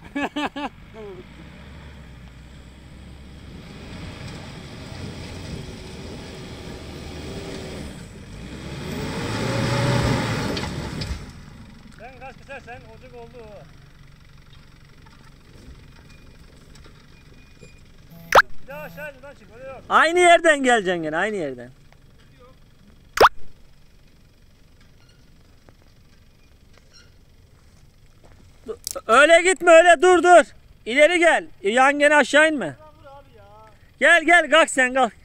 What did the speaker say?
Sen gaz kesersen ocak oldu o. Bir daha aşağı buradan çık, öyle yok. Aynı yerden geleceksin gene, aynı yerden. Öyle gitme, öyle dur. İleri gel. Yan gene aşağı inme. Gel kalk sen kalk.